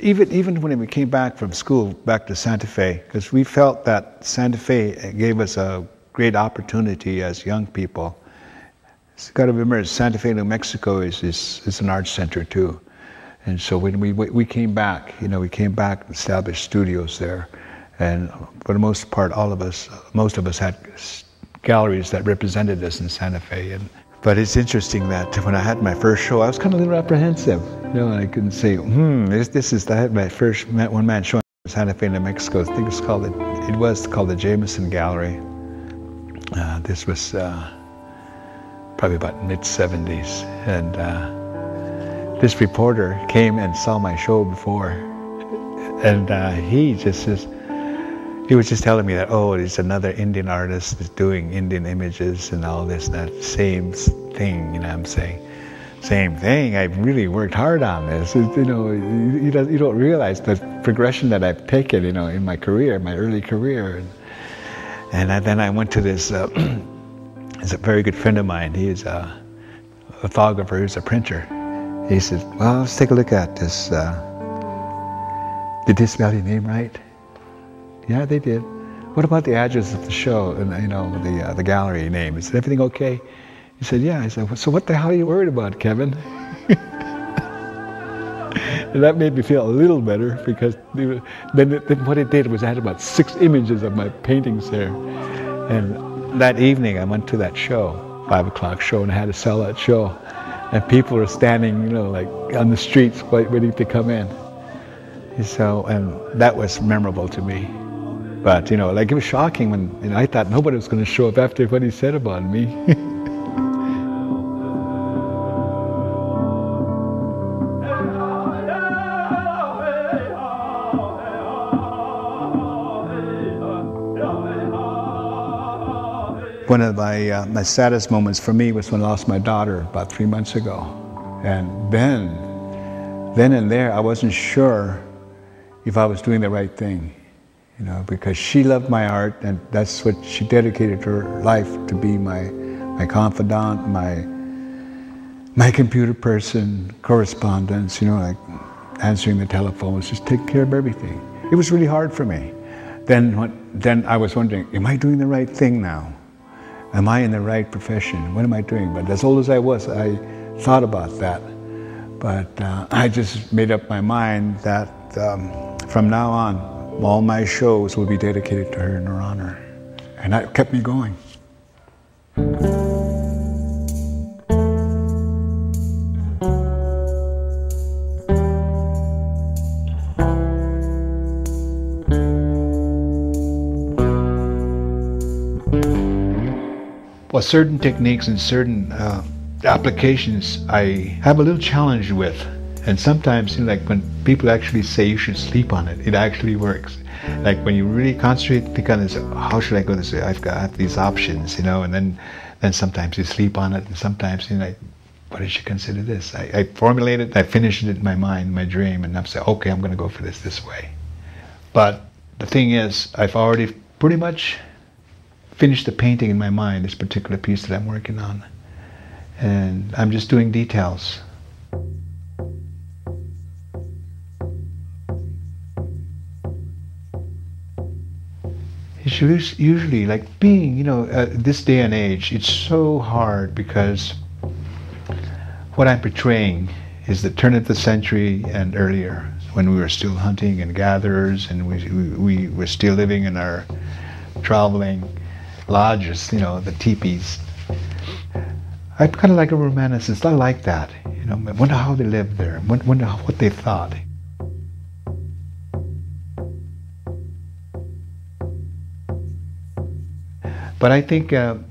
even when we came back from school, back to Santa Fe, because we felt that Santa Fe gave us a great opportunity as young people. You've got to remember, Santa Fe, New Mexico is an arts center too. And so when we came back, we came back and established studios there. And for the most part, most of us had galleries that represented us in Santa Fe. But it's interesting that when I had my first show, I was kind of a little apprehensive. I couldn't say, I had my first one-man show in Santa Fe, New Mexico. I think it was called the Jameson Gallery. This was probably about mid-70s. And this reporter came and saw my show before. And he was just telling me that, it's another Indian artist that's doing Indian images and all this and that same thing. I'm saying, same thing. I've really worked hard on this. You don't realize the progression that I've taken, in my career, my early career. And then I went to this. He's a very good friend of mine. He's a lithographer. He's a printer. He said, "Well, let's take a look at this. Did they spell your name right?" Yeah, they did. What about the address of the show and the gallery name? Is everything okay? He said, yeah. I said, so what the hell are you worried about, Kevin? And that made me feel a little better because then what it did was I had about 6 images of my paintings there. And that evening I went to that show, 5 o'clock show, and I had to sell that show. And people were standing, like on the streets waiting to come in. So, and that was memorable to me. But, it was shocking when I thought nobody was going to show up after what he said about me. One of my saddest moments for me was when I lost my daughter about 3 months ago. And then and there, I wasn't sure if I was doing the right thing. Because she loved my art, and that's what she dedicated her life to be my confidant, my computer person, correspondence, like answering the telephones, just take care of everything. It was really hard for me. Then I was wondering, am I doing the right thing now? Am I in the right profession? What am I doing? But as old as I was, I thought about that. But I just made up my mind that from now on, all my shows will be dedicated to her in her honor. And that kept me going. Well, certain techniques and certain applications I have a little challenge with. And sometimes, like when people actually say you should sleep on it, it actually works. Like when you really concentrate, think on this, how should I go this way? I've got these options, and then sometimes you sleep on it, and sometimes what did you consider this? I formulate it, I finish it in my mind, my dream, and I'm saying, okay, I'm going to go for this way. But the thing is, I've already pretty much finished the painting in my mind, this particular piece that I'm working on. And I'm just doing details. It's usually like being, this day and age, it's so hard because what I'm portraying is the turn of the century and earlier, when we were still hunting and gatherers and we were still living in our traveling lodges, the teepees. I'm kind of like a romanticist. I like that. I wonder how they lived there. Wonder what they thought. But I think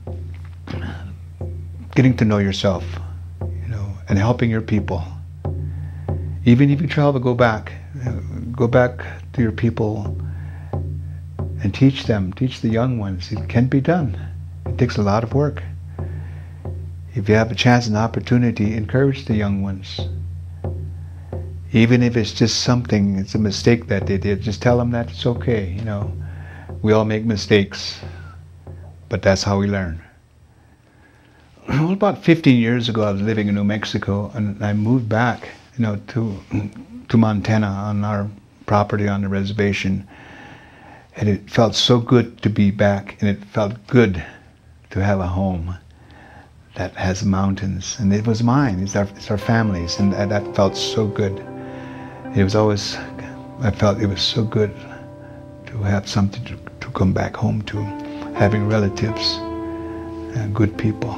getting to know yourself, and helping your people. Even if you travel, go back to your people and teach them, teach the young ones. It can be done. It takes a lot of work. If you have a chance and opportunity, encourage the young ones. Even if it's just something, it's a mistake that they did, just tell them that it's okay. We all make mistakes, but that's how we learn. Well, about 15 years ago, I was living in New Mexico, and I moved back to Montana on our property on the reservation. And it felt so good to be back, and it felt good to have a home that has mountains. And it was mine, it's our family's, and that felt so good. It was always, I felt it was so good to have something to come back home to, having relatives and good people.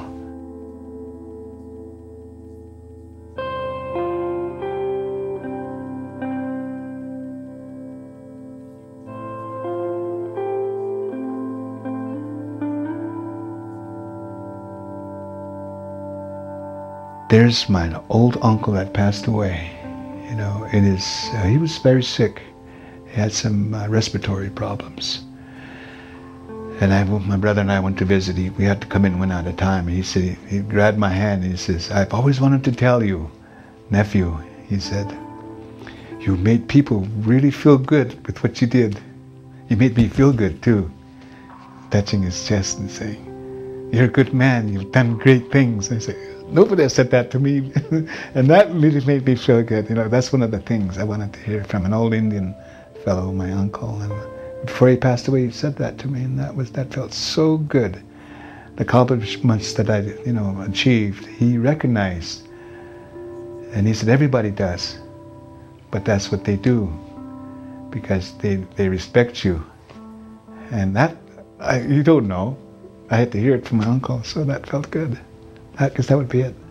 There's my old uncle that passed away. He was very sick. He had some respiratory problems. And my brother and I went to visit. We had to come in one at a time. And he said, he grabbed my hand and he says, "I've always wanted to tell you, nephew," he said, "you made people really feel good with what you did. You made me feel good too," touching his chest and saying, "You're a good man, you've done great things." I said, nobody has said that to me. And that really made me feel good. That's one of the things I wanted to hear from an old Indian fellow, my uncle. And before he passed away, he said that to me, and that felt so good. The accomplishments that I achieved, he recognized. And he said, everybody does. But that's what they do, because they respect you. And that, you don't know. I had to hear it from my uncle, so that felt good. I guess that would be it.